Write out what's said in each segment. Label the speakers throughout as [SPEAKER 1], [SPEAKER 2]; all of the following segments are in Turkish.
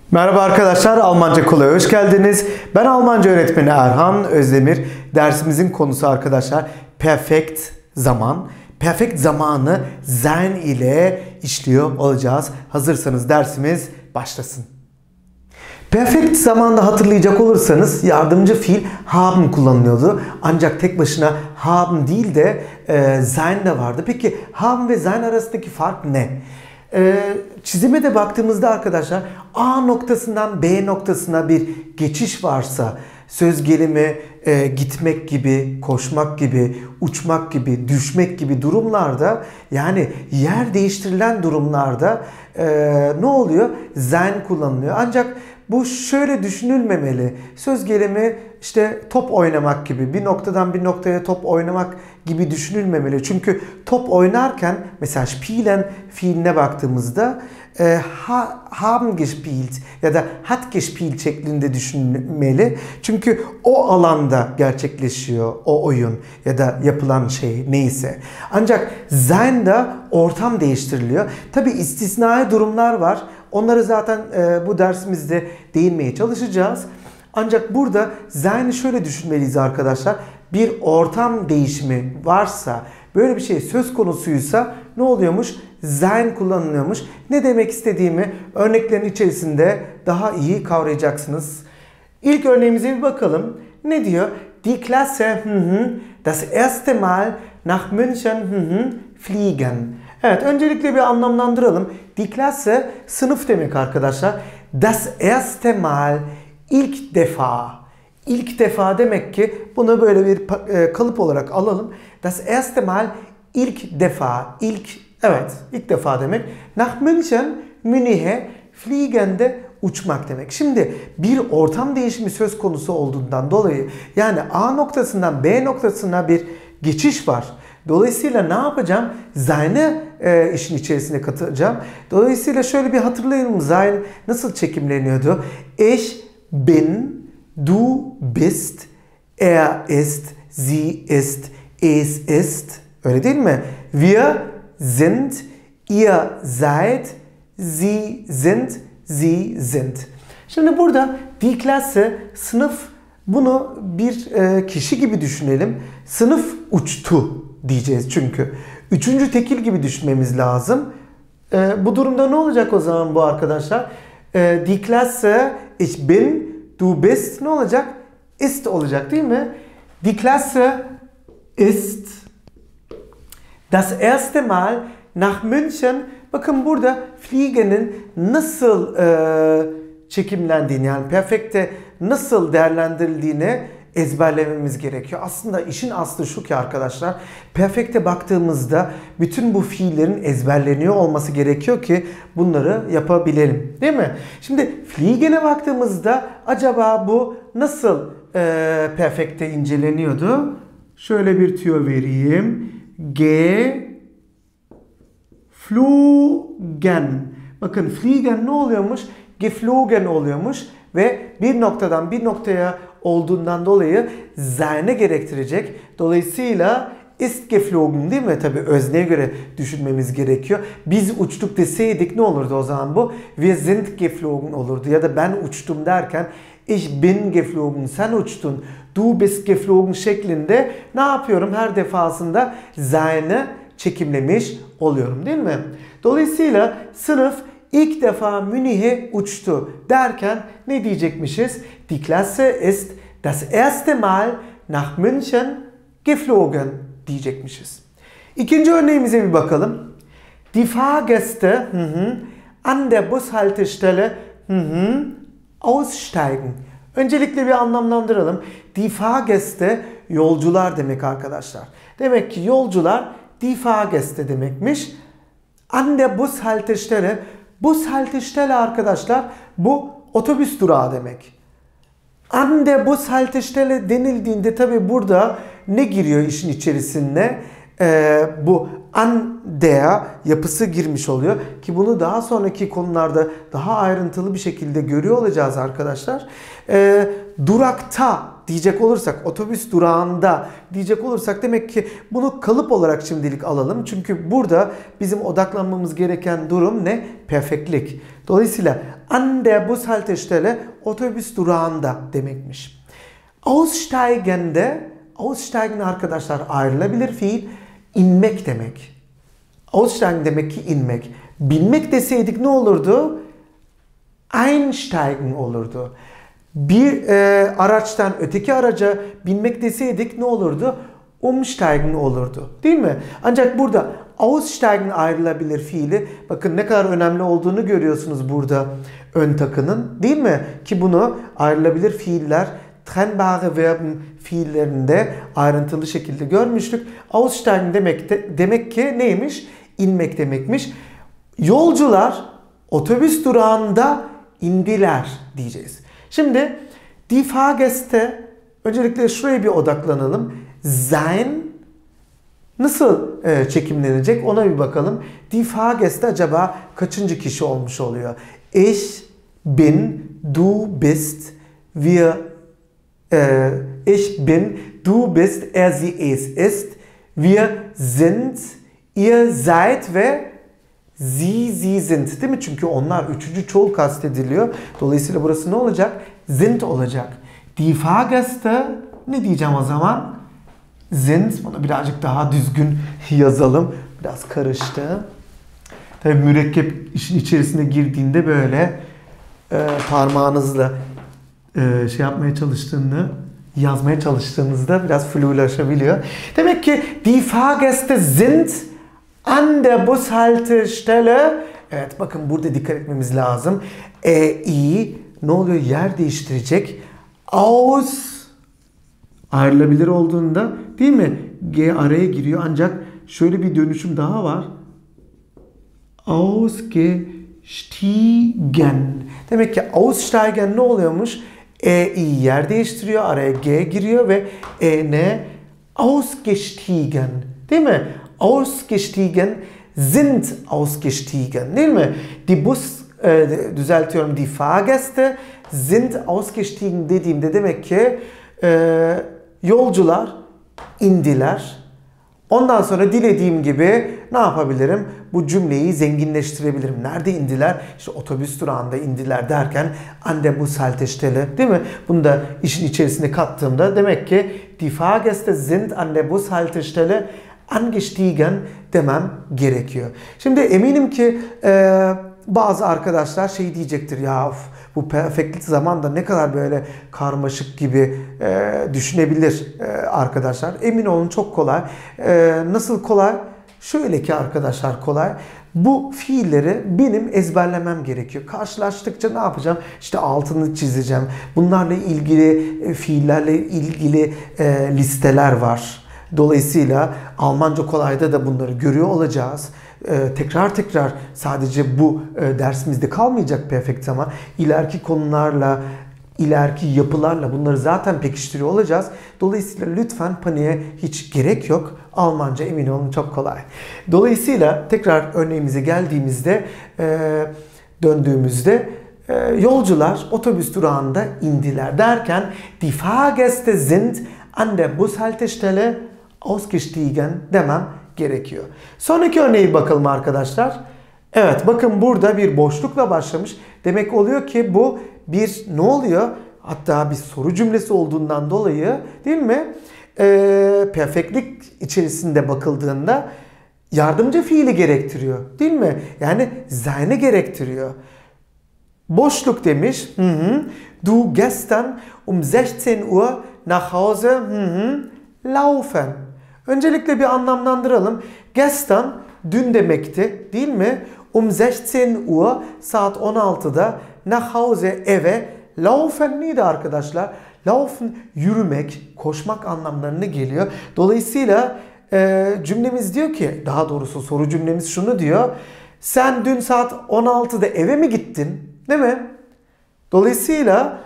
[SPEAKER 1] Merhaba arkadaşlar, Almanca Kolay'a hoş geldiniz. Ben Almanca öğretmeni Erhan Özdemir. Dersimizin konusu arkadaşlar perfekt zaman. Perfekt zamanı sein ile işliyor olacağız. Hazırsanız dersimiz başlasın. Perfekt zamanda hatırlayacak olursanız yardımcı fiil haben kullanılıyordu. Ancak tek başına haben değil de sein de vardı. Peki haben ve sein arasındaki fark ne? Çizime de baktığımızda arkadaşlar A noktasından B noktasına bir geçiş varsa söz gelimi gitmek gibi, koşmak gibi, uçmak gibi, düşmek gibi durumlarda yani yer değiştirilen durumlarda ne oluyor? Sein kullanılıyor. Ancak bu şöyle düşünülmemeli. Söz gelimi işte top oynamak gibi, bir noktadan bir noktaya top oynamak gibi düşünülmemeli. Çünkü top oynarken mesela spielen fiiline baktığımızda haben gespielt ya da hat gespielt şeklinde düşünmeli. Çünkü o alanda gerçekleşiyor o oyun ya da yapılan şey neyse. Ancak sein de ortam değiştiriliyor. Tabi istisnai durumlar var. Onları zaten bu dersimizde değinmeye çalışacağız. Ancak burada sein'i şöyle düşünmeliyiz arkadaşlar. Bir ortam değişimi varsa, böyle bir şey söz konusuysa ne oluyormuş? Sein kullanılıyormuş. Ne demek istediğimi örneklerin içerisinde daha iyi kavrayacaksınız. İlk örneğimize bir bakalım. Ne diyor? Die Klasse das erste Mal nach München fliegen. Evet, öncelikle bir anlamlandıralım. Die Klasse sınıf demek arkadaşlar. Das erste Mal ilk defa. İlk defa demek ki bunu böyle bir kalıp olarak alalım. Das erste Mal ilk defa. İlk defa demek. Nach München, Münih'e, fliegen de uçmak demek. Şimdi bir ortam değişimi söz konusu olduğundan dolayı yani A noktasından B noktasına bir geçiş var. Dolayısıyla ne yapacağım? Sein'i işin içerisine katacağım. Dolayısıyla şöyle bir hatırlayalım. Sein nasıl çekimleniyordu? Ich bin, du bist, er ist, sie ist, es ist. Öyle değil mi? Wir sind, ihr seid, sie sind, sie sind. Şimdi burada die Klasse sınıf, bunu bir kişi gibi düşünelim. Sınıf uçtu diyeceğiz çünkü. Üçüncü tekil gibi düşünmemiz lazım. Bu durumda ne olacak o zaman bu arkadaşlar? Die Klasse, ich bin, du bist ne olacak? Ist olacak değil mi? Die Klasse ist das erste Mal nach München. Bakın burada fliegen'in nasıl çekimlendiğini yani perfekte nasıl değerlendirildiğini ezberlememiz gerekiyor. Aslında işin aslı şu ki arkadaşlar, perfekte baktığımızda bütün bu fiillerin ezberleniyor olması gerekiyor ki bunları yapabilelim. Değil mi? Şimdi fliegen'e baktığımızda acaba bu nasıl perfekte inceleniyordu? Şöyle bir tüyo vereyim. Geflogen. Bakın fliegen ne oluyormuş? Geflogen oluyormuş ve bir noktadan bir noktaya olduğundan dolayı sein'e gerektirecek. Dolayısıyla ist geflogen değil mi? Tabii özneye göre düşünmemiz gerekiyor. Biz uçtuk deseydik ne olurdu o zaman bu? Wir sind geflogen olurdu. Ya da ben uçtum derken ich bin geflogen, sen uçtun, du bist geflogen şeklinde ne yapıyorum? Her defasında sein'i çekimlemiş oluyorum değil mi? Dolayısıyla sınıf İlk defa Münih'e uçtu derken ne diyecekmişiz? Die Klasse ist das erste Mal nach München geflogen diyecekmişiz. İkinci örneğimize bir bakalım. Die Fahrgäste an der Bushaltestelle aussteigen. Öncelikle bir anlamlandıralım. Die Fahrgäste yolcular demek arkadaşlar. Demek ki yolcular die Fahrgäste demekmiş. An der Bushaltestelle. Bushaltestelle arkadaşlar bu otobüs durağı demek. An der Bushaltestelle denildiğinde tabi burada ne giriyor işin içerisine? bu an der yapısı girmiş oluyor. Ki bunu daha sonraki konularda daha ayrıntılı bir şekilde görüyor olacağız arkadaşlar. Durakta diyecek olursak, otobüs durağında diyecek olursak demek ki bunu kalıp olarak şimdilik alalım. Çünkü burada bizim odaklanmamız gereken durum ne? Perfektlik. Dolayısıyla an der Bushaltestelle otobüs durağında demekmiş. Aussteigende, aussteigen arkadaşlar ayrılabilir fiil, inmek demek. Aussteigen demek ki inmek. Binmek deseydik ne olurdu? Einsteigen olurdu. Bir araçtan öteki araca binmek deseydik ne olurdu? Umsteigen olurdu. Değil mi? Ancak burada aussteigen ayrılabilir fiili. Bakın ne kadar önemli olduğunu görüyorsunuz burada ön takının. Değil mi? Ki bunu ayrılabilir fiiller, trennbare Verben fiillerinde ayrıntılı şekilde görmüştük. Aussteigen demek ki neymiş? İnmek demekmiş. Yolcular otobüs durağında indiler diyeceğiz. Şimdi die Fahrgäste, öncelikle şuraya bir odaklanalım. Sein nasıl çekimlenecek ona bir bakalım. Die Fahrgäste acaba kaçıncı kişi olmuş oluyor? Ich bin, du bist, wir, ich bin, du bist, er, sie, es ist, wir sind, ihr seid ve sie sind, değil mi? Çünkü onlar üçüncü çoğul kastediliyor. Dolayısıyla burası ne olacak? Sind olacak. Die Fahrgäste ne diyeceğim o zaman? Sind. Bunu birazcık daha düzgün yazalım. Biraz karıştı. Tabii mürekkep işin içerisine girdiğinde böyle parmağınızla şey yapmaya çalıştığını, yazmaya çalıştığınızda biraz flulaşabiliyor. Demek ki die Fahrgäste sind an der Bushaltestelle. Evet, bakın burada dikkat etmemiz lazım. I ne oluyor? Yer değiştirecek. Aus ayrılabilir olduğunda, değil mi? G araya giriyor. Ancak şöyle bir dönüşüm daha var. Ausgestiegen. Demek ki aussteigen ne oluyormuş? I yer değiştiriyor. Araya G giriyor ve ne? Ausgestiegen. Değil mi? Ausgestiegen sind ausgestiegen. Değil mi? Die die Fahrgäste sind ausgestiegen dediğimde demek ki yolcular indiler. Ondan sonra dilediğim gibi ne yapabilirim? Bu cümleyi zenginleştirebilirim. Nerede indiler? İşte otobüs durağında indiler derken an der Bushaltestelle, değil mi? Bunu da işin içerisine kattığımda demek ki die Fahrgäste sind an der Bushaltestelle angestiegen demem gerekiyor. Şimdi eminim ki bazı arkadaşlar şey diyecektir ya, bu perfektlik zaman da ne kadar böyle karmaşık gibi düşünebilir arkadaşlar. Emin olun çok kolay. Nasıl kolay? Şöyle ki arkadaşlar kolay. Bu fiilleri benim ezberlemem gerekiyor. Karşılaştıkça ne yapacağım? İşte altını çizeceğim. Bunlarla ilgili fiillerle ilgili listeler var. Dolayısıyla Almanca kolayda da bunları görüyor olacağız. Tekrar sadece bu dersimizde kalmayacak perfect zaman. İleriki konularla, ileriki yapılarla bunları zaten pekiştiriyor olacağız. Dolayısıyla lütfen paniğe hiç gerek yok. Almanca emin olun çok kolay. Dolayısıyla tekrar örneğimize geldiğimizde, döndüğümüzde yolcular otobüs durağında indiler derken die Fahrgäste sind an der Bushaltestelle ausgestiegen demem gerekiyor. Sonraki örneğe bakalım arkadaşlar. Evet, bakın burada bir boşlukla başlamış. Demek oluyor ki bu bir ne oluyor? Hatta bir soru cümlesi olduğundan dolayı, değil mi? Perfektlik içerisinde bakıldığında yardımcı fiili gerektiriyor. Değil mi? Yani sein'i gerektiriyor. Boşluk demiş. Du gestern um 16 Uhr nach Hause laufen. Öncelikle bir anlamlandıralım. Gestern dün demekti, değil mi? Um 16 Uhr saat 16'da nach Hause eve, laufen neydi arkadaşlar? Laufen yürümek, koşmak anlamlarına geliyor. Dolayısıyla cümlemiz diyor ki, daha doğrusu soru cümlemiz şunu diyor. Sen dün saat 16'da eve mi gittin? Değil mi? Dolayısıyla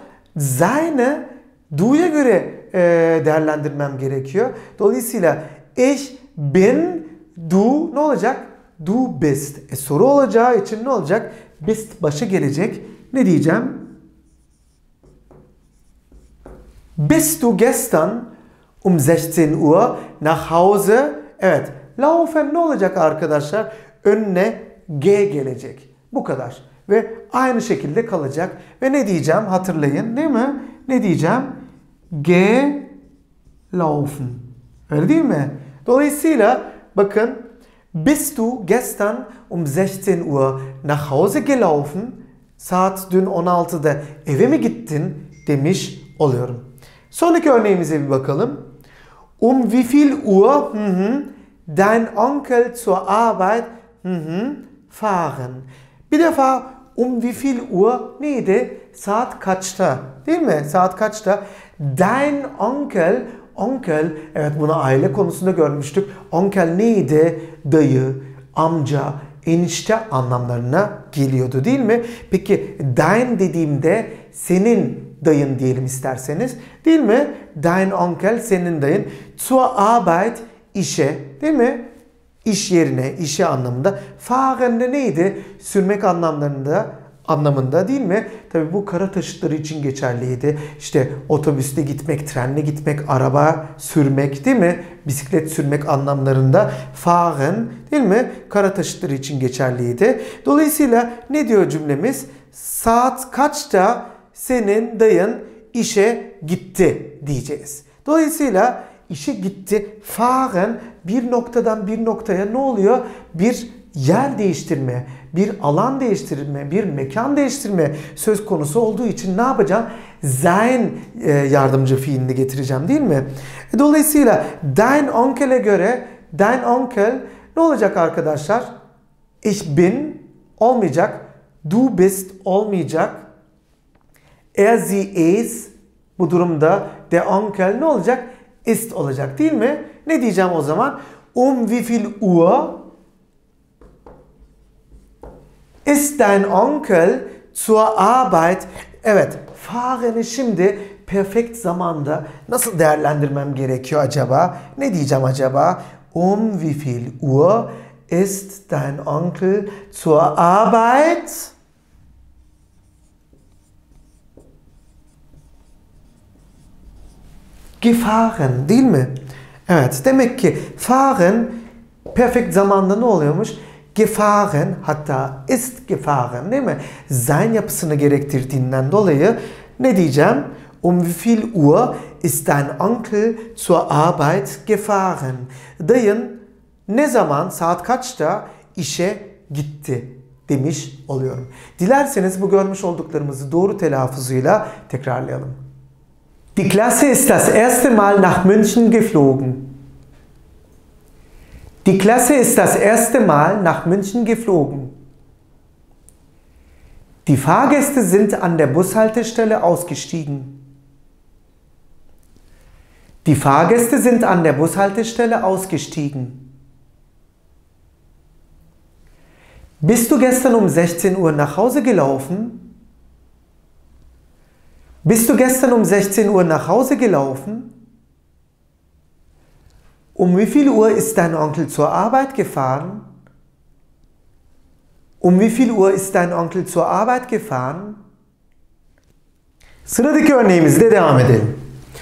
[SPEAKER 1] seine du'ya göre değerlendirmem gerekiyor. Dolayısıyla ich bin, du ne olacak? Du bist. Soru olacağı için ne olacak? Bist başı gelecek. Ne diyeceğim? Bist du gestern um 16 Uhr nach Hause? Evet. Laufen ne olacak arkadaşlar? Önüne G gelecek. Bu kadar. Ve aynı şekilde kalacak. Ve ne diyeceğim? Hatırlayın değil mi? Ne diyeceğim? G laufen. Öyle değil mi? Dolayısıyla bakın bist du gestern um 16 Uhr nach Hause gelaufen? Saat dün 16'da eve mi gittin demiş oluyorum. Sonraki örneğimize bir bakalım. Um wie viel Uhr dein Onkel zur Arbeit fahren? Bir defa um wie viel Uhr neydi? Saat kaçta? Değil mi? Saat kaçta? Dein Onkel, onkel, evet bunu aile konusunda görmüştük. Onkel neydi? Dayı, amca, enişte anlamlarına geliyordu değil mi? Peki dein dediğimde senin dayın diyelim isterseniz. Değil mi? Dein Onkel senin dayın. Zur Arbeit işe değil mi? İş yerine, işe anlamında. Fahren de neydi? Sürmek anlamında değil mi? Tabi bu kara taşıtları için geçerliydi. İşte otobüste gitmek, trenle gitmek, araba sürmek değil mi? Bisiklet sürmek anlamlarında fahren değil mi? Kara taşıtları için geçerliydi. Dolayısıyla ne diyor cümlemiz? Saat kaçta senin dayın işe gitti diyeceğiz. Dolayısıyla işe gitti. Fahren bir noktadan bir noktaya ne oluyor? Bir yer değiştirme, bir alan değiştirme, bir mekan değiştirme söz konusu olduğu için ne yapacağım? Sein yardımcı fiilini getireceğim değil mi? Dolayısıyla dein Onkel'e göre dein Onkel ne olacak arkadaşlar? Ich bin olmayacak. Du bist olmayacak. Er, sie, es bu durumda der Onkel ne olacak? Ist olacak değil mi? Ne diyeceğim o zaman? Um wie viel Uhr ist dein Onkel zur Arbeit? Evet, fahren'i şimdi perfect zamanda nasıl değerlendirmem gerekiyor acaba? Ne diyeceğim acaba? Um wie viel Uhr ist dein Onkel zur Arbeit? Gefahren değil mi? Evet, demek ki fahren perfect zamanda ne oluyormuş? Gefahren hatta ist gefahren değil mi? Sein yapısını gerektirdiğinden dolayı ne diyeceğim? Um wie viel Uhr ist dein Onkel zur Arbeit gefahren? Dayın ne zaman, saat kaçta işe gitti demiş oluyorum. Dilerseniz bu görmüş olduklarımızı doğru telaffuzuyla tekrarlayalım. Die Klasse ist das erste Mal nach München geflogen. Die Klasse ist das erste Mal nach München geflogen. Die Fahrgäste sind an der Bushaltestelle ausgestiegen. Die Fahrgäste sind an der Bushaltestelle ausgestiegen. Bist du gestern um 16 Uhr nach Hause gelaufen? Bist du gestern um 16 Uhr nach Hause gelaufen? Um wie viel Uhr ist dein Onkel zur Arbeit gefahren? Um wie viel Uhr ist dein Onkel zur Arbeit gefahren? Sıradaki örneğimizle devam edelim.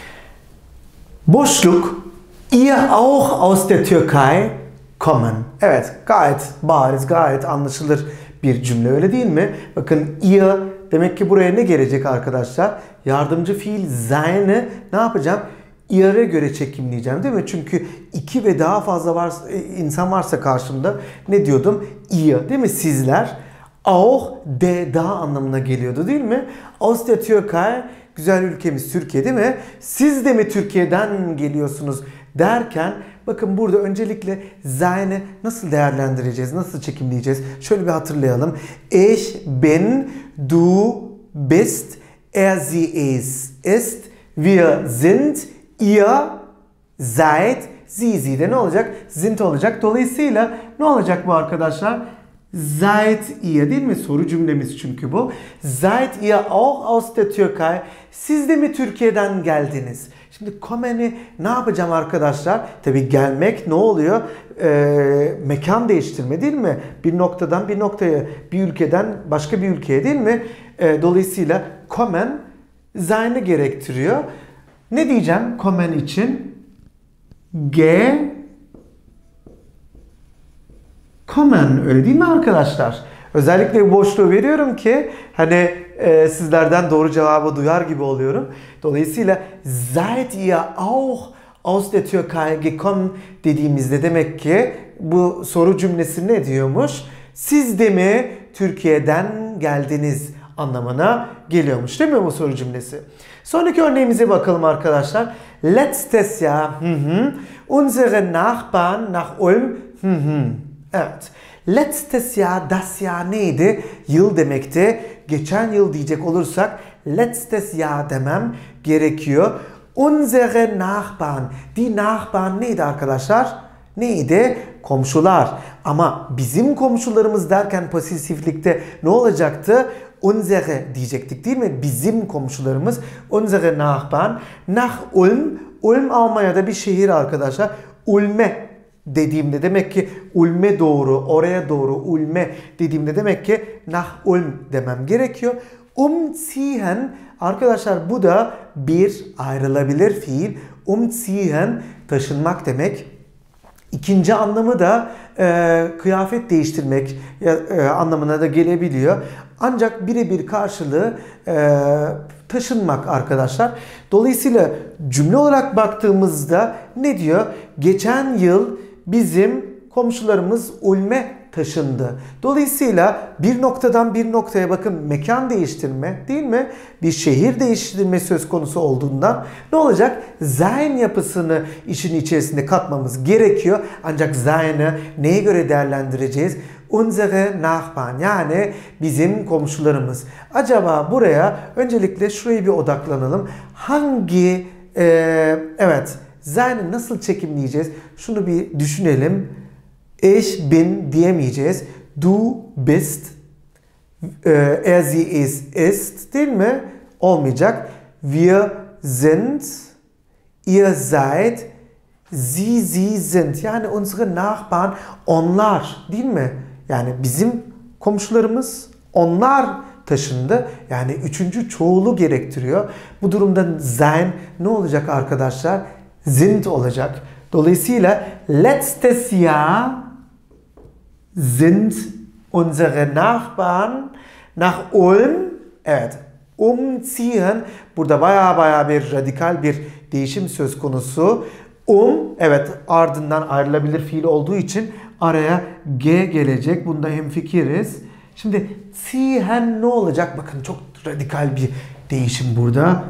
[SPEAKER 1] Boşluk, ihr auch aus der Türkei kommen. Evet, gayet bariz, gayet anlaşılır bir cümle öyle değil mi? Bakın ihr demek ki buraya ne gelecek arkadaşlar? Yardımcı fiil sein'i ne yapacağım? I'ye göre çekimleyeceğim değil mi? Çünkü iki ve daha fazla insan varsa karşımda ne diyordum? Ihr değil mi? Sizler. Auch de daha anlamına geliyordu değil mi? Aus der Türkei, güzel ülkemiz Türkiye değil mi? Siz de mi Türkiye'den geliyorsunuz derken bakın burada öncelikle sein'i nasıl değerlendireceğiz? Nasıl çekimleyeceğiz? Şöyle bir hatırlayalım. Ich bin, du bist, er, sie, es ist, wir sind, ihr seid, sie de ne olacak? Sind olacak. Dolayısıyla ne olacak bu arkadaşlar? Seid ihr, değil mi? Soru cümlemiz çünkü bu. Seid ihr auch aus der Türkei? Siz de mi Türkiye'den geldiniz? Şimdi kommen'i ne yapacağım arkadaşlar? Tabii gelmek ne oluyor? Mekan değiştirme değil mi? Bir noktadan bir noktaya, bir ülkeden başka bir ülkeye değil mi? Dolayısıyla kommen sein'i gerektiriyor. Ne diyeceğim kommen için? Kommen, öyle değil mi arkadaşlar? Özellikle bu boşluğu veriyorum ki hani sizlerden doğru cevabı duyar gibi oluyorum. Dolayısıyla seid ihr auch aus der Türkei gekommen dediğimizde demek ki bu soru cümlesi ne diyormuş? Siz de mi Türkiye'den geldiniz anlamına geliyormuş değil mi bu soru cümlesi? Sonraki örneğimize bakalım arkadaşlar. Letztes Jahr unsere Nachbarn nach Ulm evet. Letztes Jahr, das Jahr neydi? Yıl demekti. Geçen yıl diyecek olursak letztes Jahr demem gerekiyor. Unsere Nachbarn. Die Nachbarn neydi arkadaşlar? Neydi? Komşular. Ama bizim komşularımız derken pasiflikte ne olacaktı? Unsere diyecektik değil mi? Bizim komşularımız. Unsere Nachbarn. Nach Ulm. Ulm Almanya'da bir şehir arkadaşlar. Ulm'e dediğimde demek ki Ulm'e doğru, oraya doğru Ulm'e dediğimde demek ki nach Ulm demem gerekiyor. Umziehen arkadaşlar bu da bir ayrılabilir fiil. Umziehen taşınmak demek. İkinci anlamı da kıyafet değiştirmek anlamına da gelebiliyor. Ancak birebir karşılığı taşınmak arkadaşlar. Dolayısıyla cümle olarak baktığımızda ne diyor? Geçen yıl bizim komşularımız Ulm'e taşındı. Dolayısıyla bir noktadan bir noktaya bakın mekan değiştirme değil mi? Bir şehir değiştirme söz konusu olduğundan ne olacak? Sein yapısını işin içerisinde katmamız gerekiyor. Ancak sein'i neye göre değerlendireceğiz? Unsere Nachbarn yani bizim komşularımız. Acaba buraya öncelikle şuraya bir odaklanalım. Hangi evet sein'i nasıl çekimleyeceğiz? Şunu bir düşünelim. Ich bin diyemeyeceğiz. Du bist. Er sie ist değil mi? Olmayacak. Wir sind. Ihr seid. Sie sind. Yani unsere Nachbarn onlar değil mi? Yani bizim komşularımız onlar taşındı. Yani üçüncü çoğulu gerektiriyor. Bu durumda sein ne olacak arkadaşlar? Sind olacak. Dolayısıyla letztes Jahr sind unsere Nachbarn nach Ulm evet umziehen. Burada baya bir radikal bir değişim söz konusu. Evet ardından ayrılabilir fiil olduğu için araya G gelecek. Bunda hemfikiriz. Şimdi ziehen ne olacak? Bakın çok radikal bir değişim burada.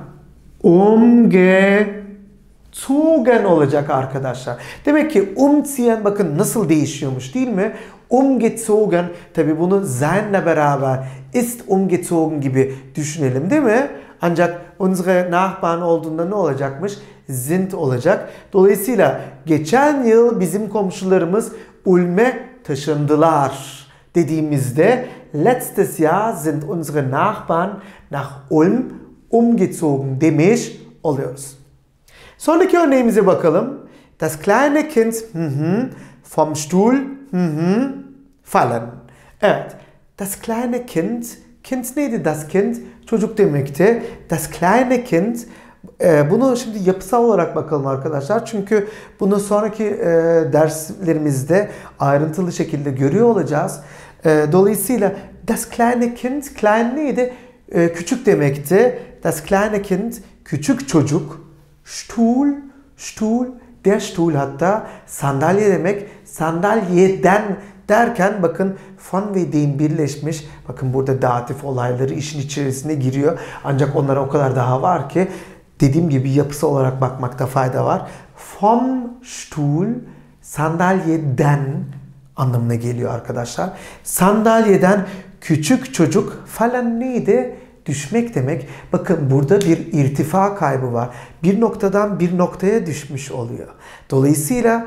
[SPEAKER 1] Umgezogen olacak arkadaşlar. Demek ki umziehen bakın nasıl değişiyormuş değil mi? Umgezogen tabi bunu sein'le beraber ist umgezogen gibi düşünelim değil mi? Ancak unsere Nachbarn olduğunda ne olacakmış? Sind olacak. Dolayısıyla geçen yıl bizim komşularımız Ulm'e taşındılar dediğimizde letztes Jahr sind unsere Nachbarn nach Ulm umgezogen demiş oluyoruz. Sonraki örneğimize bakalım. Das kleine Kind vom Stuhl fallen. Evet. Das kleine Kind. Kind neydi das Kind? Çocuk demekti. Das kleine Kind. Bunu şimdi yapısal olarak bakalım arkadaşlar. Çünkü bunu sonraki derslerimizde ayrıntılı şekilde görüyor olacağız. Dolayısıyla das kleine Kind, klein neydi? Küçük demekti. Das kleine Kind, küçük çocuk. Stuhl, der Stuhl hatta sandalye demek. Sandalyeden derken bakın von ve den birleşmiş. Bakın burada datif olayları işin içerisine giriyor. Ancak onlara o kadar daha var ki dediğim gibi yapısı olarak bakmakta fayda var. Vom Stuhl sandalyeden anlamına geliyor arkadaşlar. Sandalyeden küçük çocuk falan neydi? Düşmek demek. Bakın burada bir irtifa kaybı var. Bir noktadan bir noktaya düşmüş oluyor. Dolayısıyla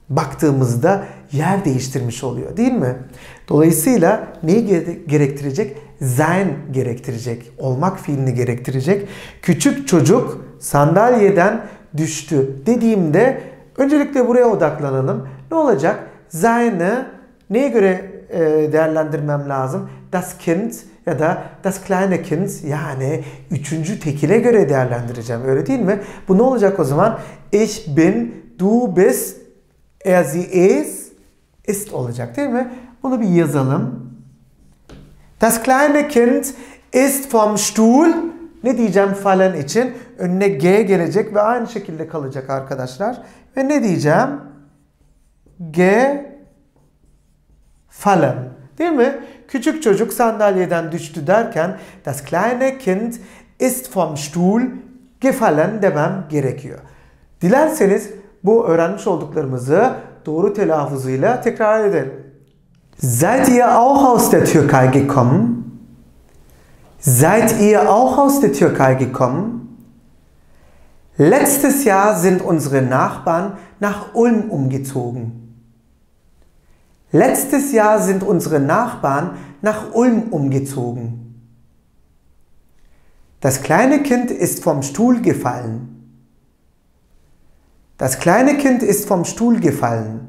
[SPEAKER 1] baktığımızda yer değiştirmiş oluyor değil mi? Dolayısıyla neyi gerektirecek? Sein gerektirecek. Olmak fiilini gerektirecek. Küçük çocuk sandalyeden düştü dediğimde öncelikle buraya odaklanalım. Ne olacak? Sein'i neye göre değerlendirmem lazım? Das Kind ya da das kleine Kind, yani üçüncü tekile göre değerlendireceğim. Öyle değil mi? Bu ne olacak o zaman? Ich bin, du bist, er, sie, ist olacak değil mi? Bunu bir yazalım. Das kleine Kind ist vom Stuhl. Ne diyeceğim fallen için? Önüne G gelecek ve aynı şekilde kalacak arkadaşlar. Ve ne diyeceğim? G fallen. Değil mi? Küçük çocuk sandalyeden düştü derken das kleine Kind ist vom Stuhl gefallen demem gerekiyor. Dilerseniz bu öğrenmiş olduklarımızı doğru telaffuzuyla tekrar edelim. Seid ihr auch aus der Türkei gekommen? Seid ihr auch aus der Türkei gekommen? Letztes Jahr sind unsere Nachbarn nach Ulm umgezogen. Letztes Jahr sind unsere Nachbarn nach Ulm umgezogen. Das kleine Kind ist vom Stuhl gefallen. Das kleine Kind ist vom Stuhl gefallen.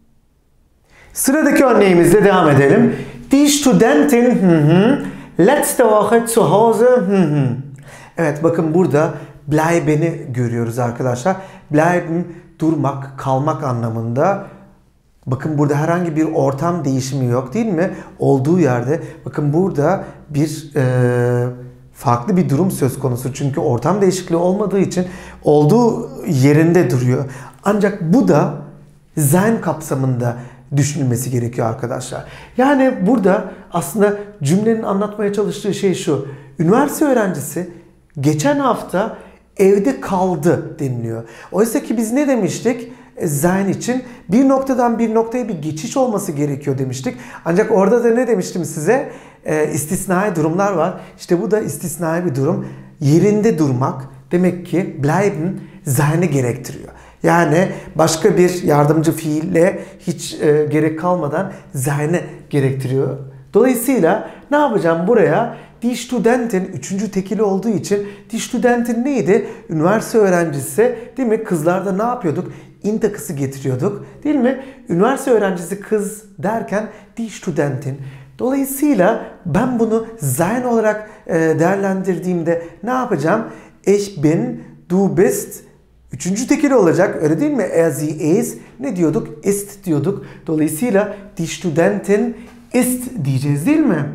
[SPEAKER 1] Sıradaki örneğimizle devam edelim. Die Studentin letzte Woche zu Hause. Evet, bakın burada bleiben'i görüyoruz arkadaşlar. Bleiben durmak, kalmak anlamında. Bakın burada herhangi bir ortam değişimi yok değil mi? Olduğu yerde. Bakın burada bir farklı bir durum söz konusu. Çünkü ortam değişikliği olmadığı için olduğu yerinde duruyor. Ancak bu da sein kapsamında düşünülmesi gerekiyor arkadaşlar. Yani burada aslında cümlenin anlatmaya çalıştığı şey şu. Üniversite öğrencisi geçen hafta evde kaldı deniliyor. Oysa ki biz ne demiştik? Sein için bir noktadan bir noktaya bir geçiş olması gerekiyor demiştik. Ancak orada da ne demiştim size? İstisnai durumlar var. İşte bu da istisnai bir durum. Yerinde durmak demek ki bleiben sein'i gerektiriyor. Yani başka bir yardımcı fiille hiç gerek kalmadan sein'i gerektiriyor. Dolayısıyla ne yapacağım buraya? Die Studentin üçüncü tekili olduğu için die Studentin neydi? Üniversite öğrencisi değil mi? Kızlarda ne yapıyorduk? In takısı getiriyorduk değil mi? Üniversite öğrencisi kız derken die Studentin. Dolayısıyla ben bunu sein olarak değerlendirdiğimde ne yapacağım? Ich bin, du bist. Üçüncü tekili olacak öyle değil mi? Er, sie, es ne diyorduk? Ist diyorduk. Dolayısıyla die Studentin ist diyeceğiz değil mi?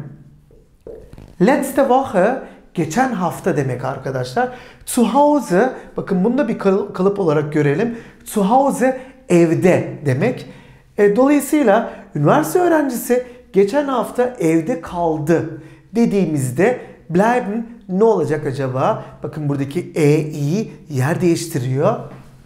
[SPEAKER 1] Letzte Woche geçen hafta demek arkadaşlar. Zu Hause, bakın bunu da bir kalıp olarak görelim. Zu Hause evde demek. Dolayısıyla üniversite öğrencisi geçen hafta evde kaldı dediğimizde bleiben ne olacak acaba? Bakın buradaki ei yer değiştiriyor.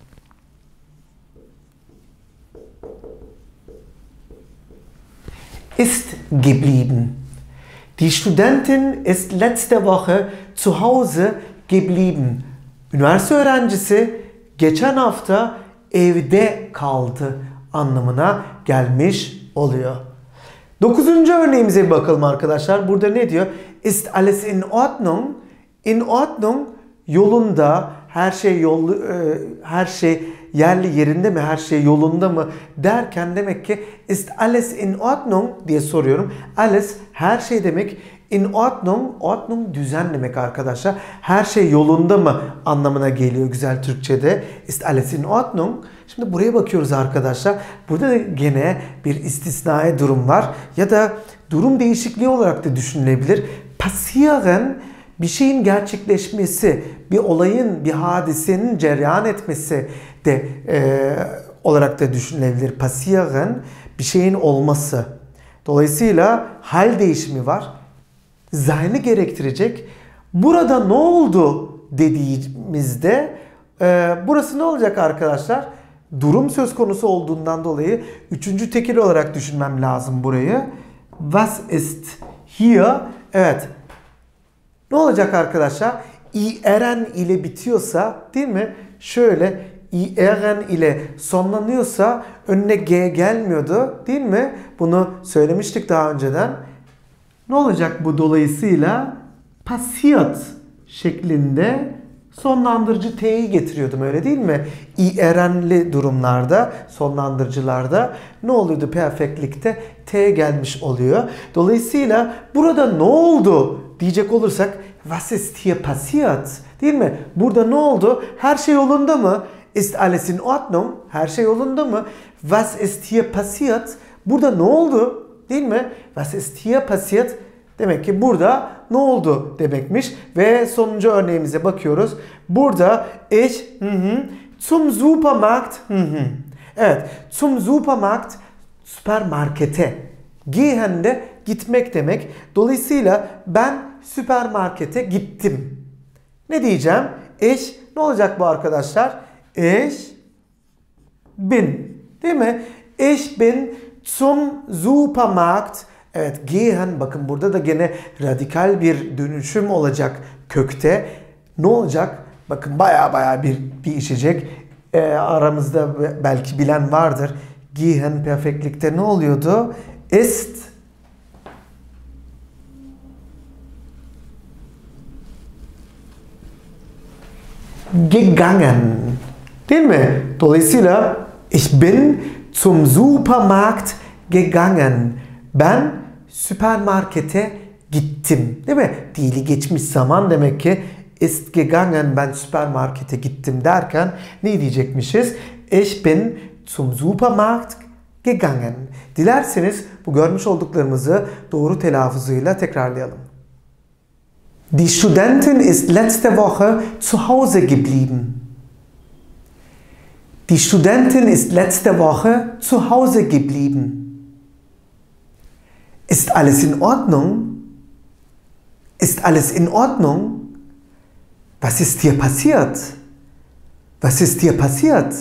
[SPEAKER 1] Ist geblieben. Die Studentin ist letzte Woche zu Hause geblieben. Üniversite öğrencisi geçen hafta evde kaldı anlamına gelmiş oluyor. 9. örneğimize bir bakalım arkadaşlar. Burada ne diyor? Ist alles in Ordnung? In Ordnung yolunda, her şey yerli yerinde mi, her şey yolunda mı derken demek ki ist alles in Ordnung diye soruyorum. Alles her şey demek. In Ordnung, Ordnung düzen demek arkadaşlar. Her şey yolunda mı anlamına geliyor güzel Türkçe'de. Ist alles in Ordnung. Şimdi buraya bakıyoruz arkadaşlar. Burada da gene bir istisnai durum var. Ya da durum değişikliği olarak da düşünülebilir. Passieren bir şeyin gerçekleşmesi, bir olayın, bir hadisenin cereyan etmesi de olarak da düşünülebilir. Passieren bir şeyin olması. Dolayısıyla hal değişimi var. Sein'i gerektirecek. Burada ne oldu dediğimizde burası ne olacak arkadaşlar? Durum söz konusu olduğundan dolayı üçüncü tekil olarak düşünmem lazım burayı. Was ist hier? Evet. Ne olacak arkadaşlar? İren ile bitiyorsa değil mi? Şöyle ieren ile sonlanıyorsa önüne G gelmiyordu değil mi? Bunu söylemiştik daha önceden. Ne olacak bu dolayısıyla? Passiert şeklinde sonlandırıcı T'yi getiriyordum öyle değil mi? İerenli durumlarda, sonlandırıcılarda ne oluyordu perfectlikte? T gelmiş oluyor. Dolayısıyla burada ne oldu diyecek olursak was ist hier passiert? Değil mi? Burada ne oldu? Her şey yolunda mı? Ist alles in Ordnung? Her şey yolunda mı? Was ist hier passiert? Burada ne oldu? Değil mi? Was ist hier passiert? Demek ki burada ne oldu demekmiş. Ve sonuncu örneğimize bakıyoruz. Burada ich zum Supermarkt evet, zum Supermarkt süpermarkete gehen de gitmek demek. Dolayısıyla ben süpermarkete gittim. Ne diyeceğim? Ich ne olacak bu arkadaşlar? Ich bin. Değil mi? Ich bin zum Supermarkt. Evet, gehen, bakın burada da gene radikal bir dönüşüm olacak kökte. Ne olacak? Bakın baya bir değişecek. Aramızda belki bilen vardır. Gehen perfectlikte ne oluyordu? Ist gegangen. Değil mi? Dolayısıyla ich bin zum Supermarkt gegangen. Ben süpermarkete gittim. Değil mi? Dili geçmiş zaman demek ki ist gegangen, ben süpermarkete gittim derken ne diyecekmişiz? Ich bin zum Supermarkt gegangen. Dilerseniz bu görmüş olduklarımızı doğru telaffuzuyla tekrarlayalım. Die Studentin ist letzte Woche zu Hause geblieben. Die Studentin ist letzte Woche zu Hause geblieben. Ist alles in Ordnung? Ist alles in Ordnung? Was ist hier passiert? Was ist hier passiert?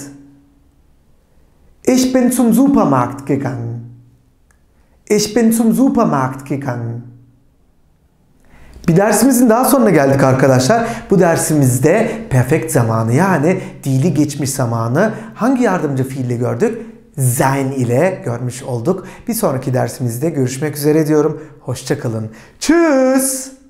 [SPEAKER 1] Ich bin zum Supermarkt gegangen. Ich bin zum Supermarkt gegangen. Bir dersimizin daha sonuna geldik arkadaşlar. Bu dersimizde perfect zamanı yani dili geçmiş zamanı hangi yardımcı fiille gördük? Sein ile görmüş olduk. Bir sonraki dersimizde görüşmek üzere diyorum. Hoşça kalın. Tschüss.